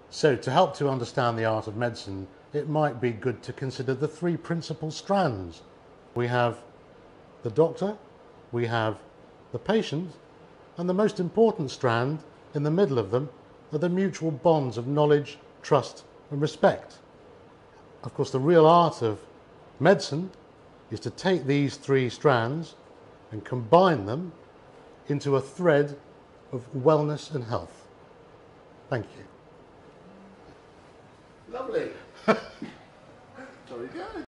So to help to understand the art of medicine, it might be good to consider the three principal strands. We have the doctor, we have the patient, and the most important strand in the middle of them are the mutual bonds of knowledge, trust and respect. Of course, the real art of medicine is to take these three strands and combine them into a thread of wellness and health. Thank you. Lovely. Very good.